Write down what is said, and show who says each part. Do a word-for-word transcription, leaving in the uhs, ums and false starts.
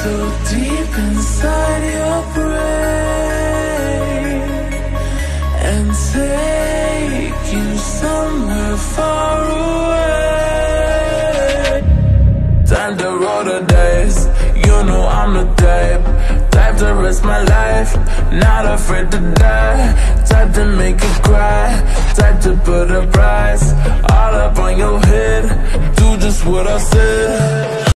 Speaker 1: so deep inside your brain and take you somewhere far away. Time to roll the dice, you know I'm the type, type to risk my life, not afraid to die, type to make you cry, type to put a price all up on your head. Do just what I said.